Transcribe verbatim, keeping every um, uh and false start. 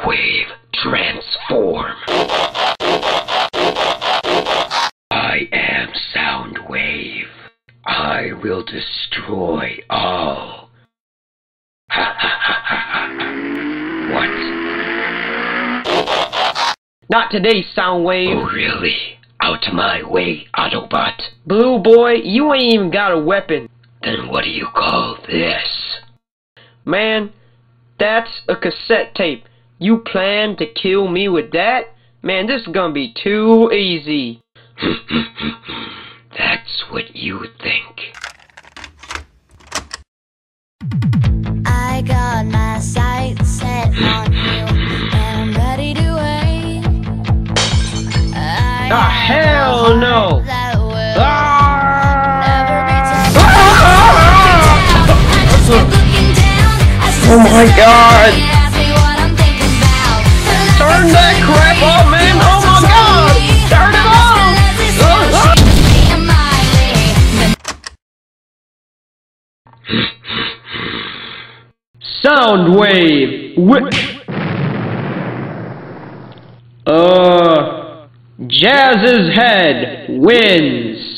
Soundwave, transform. I am Soundwave. I will destroy all. Ha ha ha ha ha. What? Not today, Soundwave. Oh really? Out of my way, Autobot. Blue boy, you ain't even got a weapon. Then what do you call this? Man, that's a cassette tape. You plan to kill me with that? Man, this is gonna be too easy. That's what you think. I got my sights set on you, and I'm ready to wait. I Ah, hell no! that will Ah! never be taken. Ah! I just keep looking down. I see Oh my the God! sun, ask me what I'm thinking about. Turn that crap off, man! Oh my God! Turn it off! Ah, ah! Soundwave! Wi- uh... Jazz's head wins!